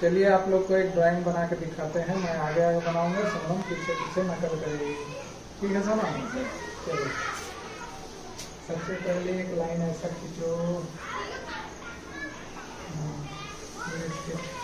चलिए आप लोग को एक ड्राइंग बना के दिखाते हैं। मैं आगे आगे बनाऊंगा, सोनम पीछे पीछे नकल करेगी। ठीक है सोनम? चलिए सबसे पहले एक लाइन ऐसा खींचो।